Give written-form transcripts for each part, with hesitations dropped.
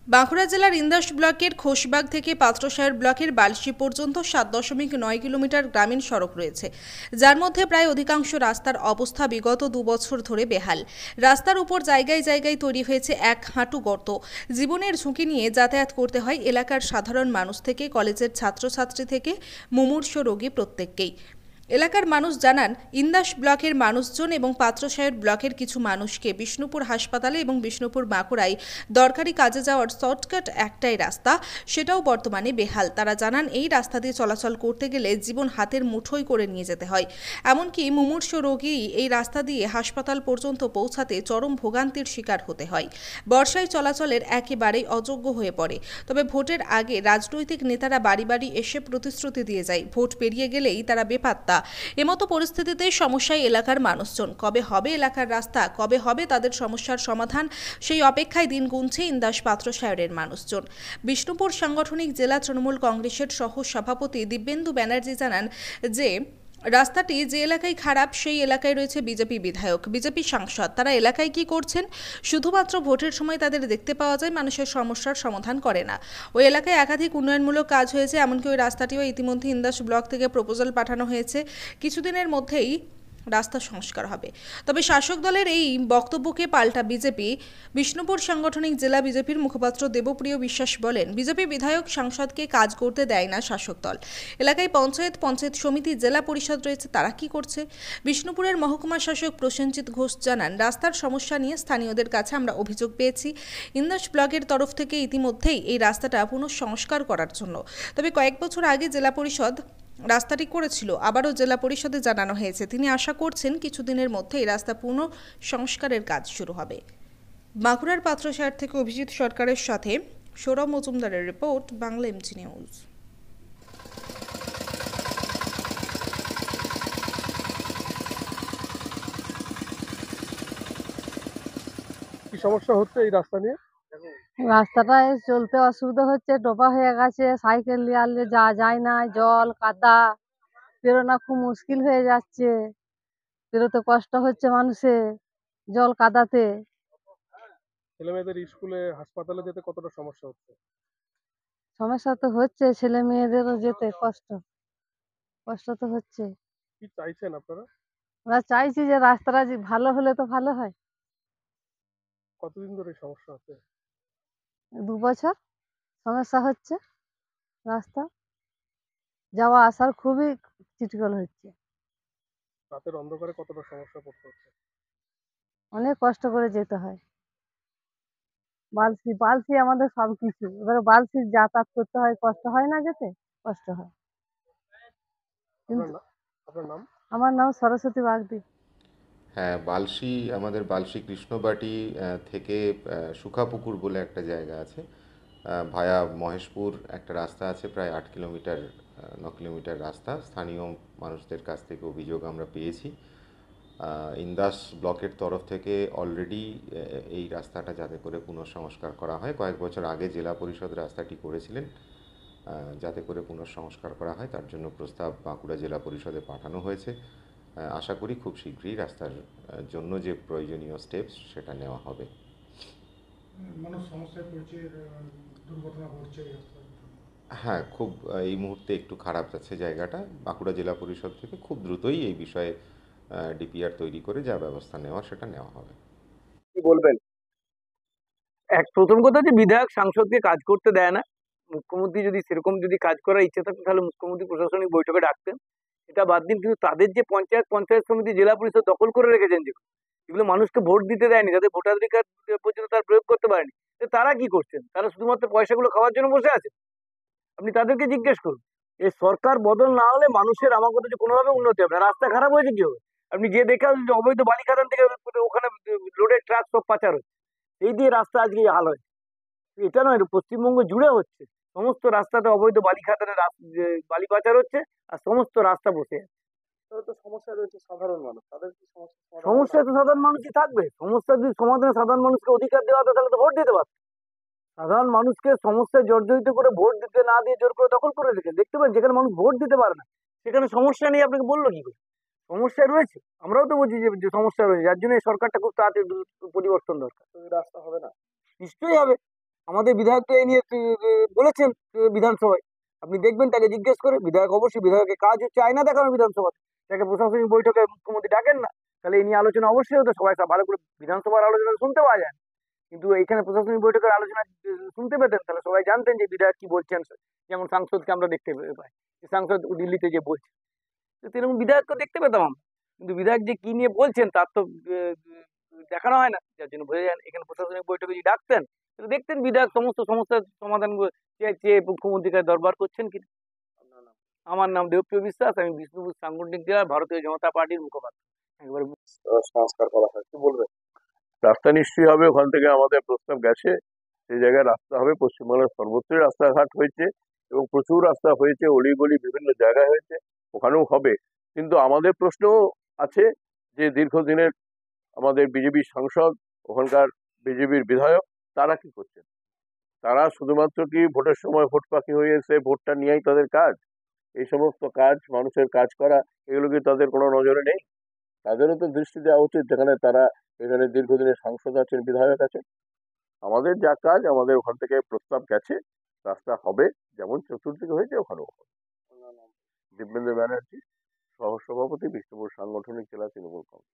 বাঁকুড়া জেলার ইন্দাস ব্লকের খোশবাগ থেকে পাত্রসায়র ব্লকের বালশি পর্যন্ত 7.9 কিলোমিটার গ্রামীণ সড়ক রয়েছে, যার মধ্যে প্রায় অধিকাংশ রাস্তার অবস্থা বিগত 2 বছর ধরে বেহাল। রাস্তার উপর জায়গায় জায়গায় তৈরি হয়েছে এক হাঁটু গর্ত। জীবনের ঝুঁকি নিয়ে যাতায়াত করতে হয় এলাকার সাধারণ মানুষ থেকে কলেজের ছাত্রছাত্রী থেকে মুমূর্ষু রোগী প্রত্যেককেই। এলাকার মানুষ জানান, ইন্দাস ব্লকের মানুষজন এবং পাত্রসায়র ব্লকের কিছু মানুষকে বিষ্ণুপুর হাসপাতালে এবং বিষ্ণুপুর বাঁকুড়ায় দরকারি কাজে যাওয়ার শর্টকাট একটাই রাস্তা, সেটাও বর্তমানে বেহাল। তারা জানান, এই রাস্তা দিয়ে চলাচল করতে গেলে জীবন হাতের মুঠোয় করে নিয়ে যেতে হয়। এমনকি মুমূর্ষু রোগী এই রাস্তা দিয়ে হাসপাতাল পর্যন্ত পৌঁছাতে চরম ভোগান্তির শিকার হতে হয়। বর্ষায় চলাচলের একেবারেই অযোগ্য হয়ে পড়ে। তবে ভোটের আগে রাজনৈতিক নেতারা বাড়ি বাড়ি এসে প্রতিশ্রুতি দিয়ে যায়, ভোট পেরিয়ে গেলেই তারা বেপাত্তা। এমতো পরিস্থিতিতে সমস্যায় এলাকার মানুষজন। কবে হবে এলাকার রাস্তা, কবে হবে তাদের সমস্যার সমাধান, সেই অপেক্ষায় দিন গুনছে ইন্দাস পাত্রসায়রের মানুষজন। বিষ্ণুপুর সাংগঠনিক জেলা তৃণমূল কংগ্রেসের সহ সভাপতি দিব্যেন্দু ব্যানার্জি জানান যে রাস্তাটি যে এলাকায় খারাপ সেই এলাকায় রয়েছে বিজেপি বিধায়ক, বিজেপি সাংসদ। তারা এলাকায় কি করছেন? শুধুমাত্র ভোটের সময় তাদের দেখতে পাওয়া যায়, মানুষের সমস্যার সমাধান করে না। ওই এলাকায় একাধিক উন্নয়নমূলক কাজ হয়েছে, এমনকি ওই রাস্তাটিও ইতিমধ্যে ইন্দাস ব্লক থেকে প্রপোজাল পাঠানো হয়েছে। কিছুদিনের মধ্যেই রাস্তা সংস্কার হবে। তবে শাসক দলের এই বক্তব্যকে পাল্টা বিজেপি বিষ্ণুপুর সাংগঠনিক জেলা বিজেপির মুখপাত্র দেবপ্রিয় বিশ্বাস বলেন, বিজেপি বিধায়ক সাংসদকে কাজ করতে দেয় না শাসক দল। এলাকায় পঞ্চায়েত সমিতি, জেলা পরিষদ রয়েছে, তারা কি করছে? বিষ্ণুপুরের মহকুমা শাসক প্রসেনজিৎ ঘোষ জানান, রাস্তার সমস্যা নিয়ে স্থানীয়দের কাছে আমরা অভিযোগ পেয়েছি। ইন্দাস ব্লকের তরফ থেকে ইতিমধ্যেই এই রাস্তাটা পুনঃসংস্কার করার জন্য। তবে কয়েক বছর আগে জেলা পরিষদ রাস্তাটি করেছিল, আবারও জেলা পরিষদে জানানো হয়েছে। তিনি আশা করছেন কিছুদিনের মধ্যেই রাস্তা পুনঃ সংস্কারের কাজ শুরু হবে। বাঁকুড়ার পাত্রসায়র থেকে অভিজিৎ সরকারের সাথে সৌরভ মজুমদারের রিপোর্ট, বাংলা এমজি নিউজ। কি সমস্যা হচ্ছে এই রাস্তা নিয়ে? রাস্তাটায় চলতে অসুবিধা হচ্ছে, ডোবা হয়ে গেছে, সাইকেল নিয়ে আনলে যাওয়া যায় না, জল কাদা, বেরোনো খুব মুশকিল হয়ে যাচ্ছে, বেরোতে কষ্ট হচ্ছে মানুষের জল কাদাতে। ছেলে মেয়েদের স্কুলে হাসপাতালে যেতে কতটা সমস্যা হচ্ছে? সমস্যা তো হচ্ছে, ছেলে মেয়েদেরও যেতে কষ্ট কষ্ট তো হচ্ছে। কি চাইছেন আপনারা? আমরা চাইছি যে রাস্তাটা যে ভালো হলে তো ভালো হয়। কতদিন ধরে এই সমস্যা হচ্ছে? 2 বছর সমস্যা হচ্ছে, রাস্তা যাওয়া আসার খুবই চিটকল হচ্ছে, রাতের অন্ধকারে কতটা সমস্যা পড়তে হচ্ছে? অনেক কষ্ট করে যেতে হয়। বালসি বালসি আমাদের সবকিছু, এবারে বালসি যাতায়াত করতে হয়, কষ্ট হয় না যেতে? কষ্ট হয়। আপনার কিন্তু নাম? আপনার নাম? আমার নাম সরস্বতী বাগদি। হ্যাঁ, আমাদের বালশি কৃষ্ণবাটি থেকে শুকাপুকুর বলে একটা জায়গা আছে, ভায়া মহেশপুর একটা রাস্তা আছে, প্রায় 8 কিলোমিটার 9 কিলোমিটার রাস্তা। স্থানীয় মানুষদের কাছ থেকে অভিযোগ আমরা পেয়েছি। ইন্দাস ব্লকের তরফ থেকে অলরেডি এই রাস্তাটা যাতে করে পুনঃসংস্কার করা হয়, কয়েক বছর আগে জেলা পরিষদ রাস্তাটি করেছিলেন। যাতে করে পুনঃসংস্কার করা হয় তার জন্য প্রস্তাব বাঁকুড়া জেলা পরিষদে পাঠানো হয়েছে। আশা করি খুব শীঘ্রই রাস্তার জন্য যে প্রয়োজনীয় স্টেপস সেটা নেওয়া হবে। মানুষ সমস্যায় পড়ছে, দুর্ঘটনা ঘটছে এই রাস্তার জন্য। হ্যাঁ, খুব এই মুহূর্তে একটু খারাপ যাচ্ছে জায়গাটা। বাঁকুড়া জেলা পরিষদ থেকে খুব দ্রুতই এই বিষয়ে ডিপিআর তৈরি করে যা ব্যবস্থা নেওয়ার সেটা নেওয়া হবে। কি বলবেন? প্রথম কথা যে বিধায়ক সাংসদকে কাজ করতে দেয় না। মুখ্যমন্ত্রী যদি সেরকম যদি কাজ করার ইচ্ছে থাকতো তাহলে মুখ্যমন্ত্রী প্রশাসনিক বৈঠকে ডাকতেন। এটা বাদ দিন, কিন্তু তাদের যে পঞ্চায়েত সমিতি, জেলা পরিষদ দখল করে রেখেছেন, যেগুলো মানুষকে ভোট দিতে দেয়নি, যাদের ভোটাধিকার পর্যন্ত তার প্রয়োগ করতে পারেনি, তারা কি করছেন? তারা শুধুমাত্র পয়সাগুলো খাওয়ার জন্য বসে আছে। আপনি তাদেরকে জিজ্ঞেস করুন। এই সরকার বদল না হলে মানুষের আমার কথা যে কোনোভাবে উন্নতি হবে না। রাস্তা খারাপ হয়েছে কি হবে? আপনি যে দেখে আসবেন যে অবৈধ বালি খাদান থেকে ওখানে লোডের ট্রাক সব পাচার হচ্ছে, এই দিয়ে রাস্তা আজকে এই হাল হয়েছে। এটা নয়, পশ্চিমবঙ্গ জুড়ে হচ্ছে, সমস্ত রাস্তাতে অবৈধ বালি খাদানের বালি পাচার হচ্ছে, আর সমস্ত রাস্তা বসে আছে। তাহলে তো সমস্যা রয়েছে সাধারণ মানুষ, তাদের কি সমস্যা? সমস্যা তো সাধারণ মানুষই থাকবে। সমস্যা যদি সমাধানে সাধারণ মানুষকে অধিকার দেওয়া হতো তাহলে তো ভোট দিতে পারত। সাধারণ মানুষকে সমস্যায় জর্জরিত করে ভোট দিতে না দিয়ে জোর করে দখল করে রেখে দেখতে পারেন, যেখানে মানুষ ভোট দিতে পারে না সেখানে সমস্যা নেই আপনাকে বললো কি করে? সমস্যা রয়েছে, আমরাও তো বলছি যে সমস্যা রয়েছে, যার জন্য এই সরকারটা খুব তাড়াতাড়ি পরিবর্তন দরকার। রাস্তা হবে না? নিশ্চয়ই হবে। আমাদের বিধায়ক তো এই নিয়ে বলেছেন বিধানসভায়। আপনি দেখবেন, তাকে জিজ্ঞেস করে, বিধায়ক অবশ্যই, বিধায়কের কাজ হচ্ছে আয়না দেখানো বিধানসভাতে। তাকে প্রশাসনিক বৈঠকে মুখ্যমন্ত্রী ডাকেন না, তাহলে এই নিয়ে আলোচনা অবশ্যই হতো, সবাই ভালো করে বিধানসভার আলোচনা শুনতে পাওয়া যায় না। কিন্তু এইখানে প্রশাসনিক বৈঠকের আলোচনা শুনতে পেতেন, তাহলে সবাই জানতেন যে বিধায়ক কি বলছেন। যেমন সাংসদকে আমরা দেখতে পাই, যে সাংসদ দিল্লিতে যে বলছে, তো সেরকম বিধায়ককে দেখতে পেতাম আমরা। কিন্তু বিধায়ক যে কি নিয়ে বলছেন তার তো দেখানো হয় না, যার জন্য বোঝা যায় না। এখানে প্রশাসনিক বৈঠকে যদি ডাকতেন, তাহলে দেখতেন বিধায়ক সমস্ত সমস্যার সমাধান চেয়ে মুখ্যমন্ত্রীর কাছে দরবার করছেন কিনা। আমার নাম দেবপ্রিয় বিশ্বাস, আমি বিষ্ণুপুর সাংগঠনিক জেলার ভারতীয় জনতা পার্টির মুখপাত্র। একবার সংস্কার করা হয়, কি বলবেন? রাস্তা নিশ্চয়ই হবে, ওখান থেকে আমাদের প্রস্তাব গেছে, সেই জায়গায় রাস্তা হবে। পশ্চিমবাংলার সর্বত্রই রাস্তাঘাট হয়েছে এবং প্রচুর রাস্তা হয়েছে, অলিগলি বিভিন্ন জায়গায় হয়েছে, ওখানেও হবে। কিন্তু আমাদের প্রশ্ন আছে যে দীর্ঘদিনের আমাদের বিজেপি সাংসদ, ওখানকার বিজেপির বিধায়ক, তারা কি করছেন? তারা শুধুমাত্র কি ভোটের সময় ভোট পাখি হয়ে এসে ভোটটা নিয়েই তাদের কাজ? এই সমস্ত কাজ, মানুষের কাজ করা, এগুলো কি তাদের কোনো নজরে নেই? তাদেরও তো দৃষ্টি দেওয়া উচিত, যেখানে তারা এখানে দীর্ঘদিনের সাংসদ আছেন, বিধায়ক আছেন। আমাদের যা কাজ, আমাদের ওখান থেকে প্রস্তাব গেছে, রাস্তা হবে, যেমন চতুর্দিকে হয়েছে ওখানেও হবে। দিব্যেন্দু ব্যানার্জি, সহসভাপতি, বিষ্ণুপুর সাংগঠনিক জেলা তৃণমূল কংগ্রেস।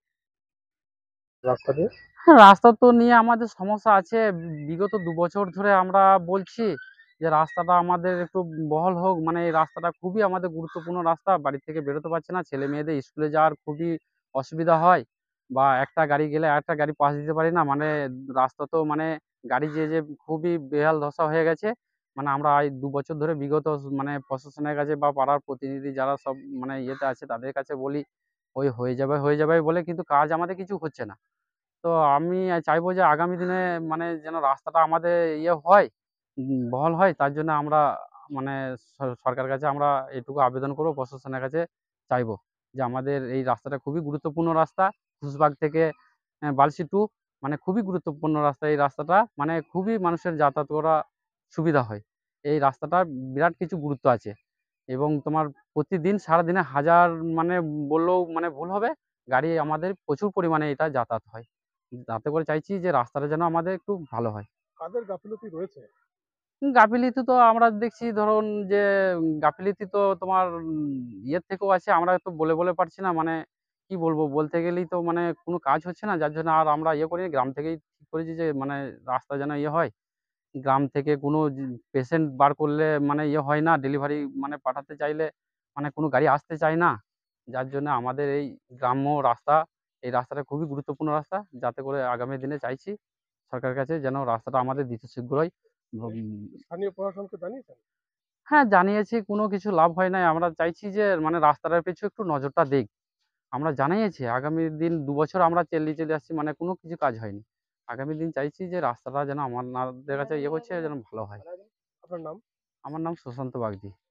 রাস্তা নিয়ে হ্যাঁ, রাস্তা তো নিয়ে আমাদের সমস্যা আছে। বিগত ২ বছর ধরে আমরা বলছি যে রাস্তাটা আমাদের একটু বহাল হোক। মানে এই রাস্তাটা খুবই আমাদের গুরুত্বপূর্ণ রাস্তা। বাড়ি থেকে বেরোতে পারছি না। ছেলেমেয়েদের স্কুলে যাওয়ার খুবই অসুবিধা হয়। বা একটা গাড়ি গেলে আরেকটা গাড়ি পাশ দিতে পারি না। মানে রাস্তা তো মানে গাড়ি যেয়ে খুবই বেহাল দশা হয়ে গেছে। মানে আমরা এই ২ বছর ধরে বিগত মানে প্রশাসনের কাছে বা পাড়ার প্রতিনিধি যারা সব মানে ইয়েতে আছে তাদের কাছে বলি, ওই হয়ে যাবে বলে, কিন্তু কাজ আমাদের কিছু হচ্ছে না। তো আমি চাইবো যে আগামী দিনে মানে যেন রাস্তাটা আমাদের ইয়ে হয়, বহাল হয়। তার জন্য আমরা মানে সরকারের কাছে আমরা এটুকু আবেদন করবো, প্রশাসনের কাছে চাইবো যে আমাদের এই রাস্তাটা খুবই গুরুত্বপূর্ণ রাস্তা। খুশবাগ থেকে বালসি টু মানে খুবই গুরুত্বপূর্ণ রাস্তা। এই রাস্তাটা মানে খুবই মানুষের যাতায়াত করা সুবিধা হয়। এই রাস্তাটার বিরাট কিছু গুরুত্ব আছে এবং তোমার প্রতিদিন সারাদিনে হাজার মানে বললেও মানে ভুল হবে, গাড়ি আমাদের প্রচুর পরিমাণে এটা যাতায়াত হয়। তাতে করে চাইছি যে রাস্তাটা যেন আমাদের একটু ভালো হয়। কাদের গাফিলতি রয়েছে? গাফিলতি তো আমরা দেখছি, ধরুন যে গাফিলতি তো তোমার ইয়ের থেকেও আছে, আমরা তো বলে পারছি না। মানে কি বলবো? বলতে গেলেই তো মানে কোনো কাজ হচ্ছে না। যার জন্য আর আমরা ইয়ে করিনি। গ্রাম থেকেই ঠিক করেছি যে মানে রাস্তা যেন ইয়ে হয়। গ্রাম থেকে কোনো পেশেন্ট বার করলে মানে ইয়ে হয় না, ডেলিভারি মানে পাঠাতে চাইলে মানে কোনো গাড়ি আসতে চায় না। যার জন্য আমাদের এই গ্রাম্য রাস্তা, এই রাস্তাটা খুবই গুরুত্বপূর্ণ রাস্তা। যাতে করে আগামী দিনে চাইছি সরকারের কাছে যেন রাস্তাটা আমাদের দিতে শীঘ্রই স্থানীয় প্রশাসনকে জানিয়েছেন? হ্যাঁ, জানিয়েছি, কোনো কিছু লাভ হয় নাই। আমরা চাইছি যে মানে রাস্তাটার পিছু একটু নজরটা দিক। আমরা জানিয়েছি, আগামী দিন ২ বছর আমরা চলে আসছি, মানে কোনো কিছু কাজ হয়নি। আগামী দিন চাইছি যে রাস্তাটা যেন আমাদের কাছে ইয়ে করছে যেন ভালো হয়। আপনার নাম? আমার নাম সুশান্ত বাগদি।